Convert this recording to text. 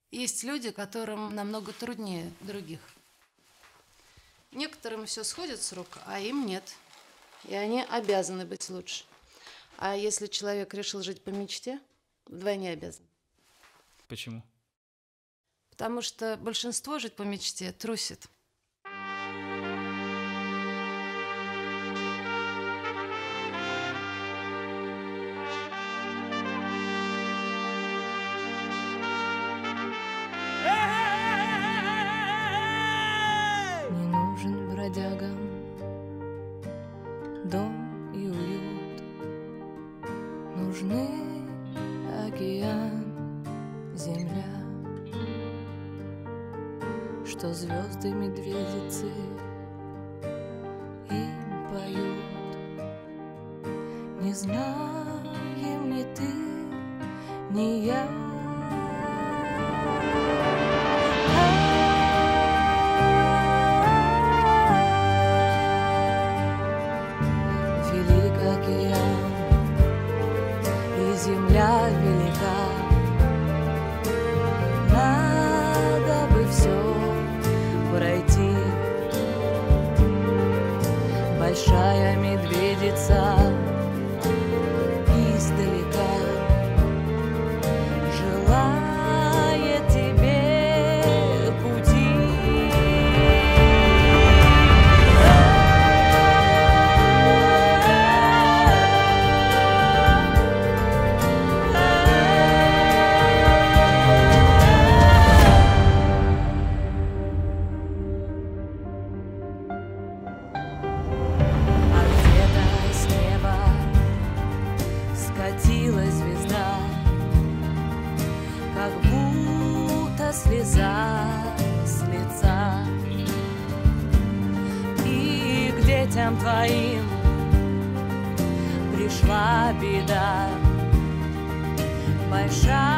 Есть люди, которым намного труднее других. Некоторым все сходит с рук, а им нет. И они обязаны быть лучше. А если человек решил жить по мечте, вдвойне обязан. Почему? Потому что большинство жить по мечте трусит. Не нужен бродягам дом и уют, нужны океан, земля, что звезды медведицы им поют. Не знаем ни ты, ни я. Велик океан, и земля велика. Надо бы все пройти. Большая медведица издалека желает тебе пути. А где-то с неба скатилась звезда, как будто слеза с лица. И к детям твоим пришла беда большая.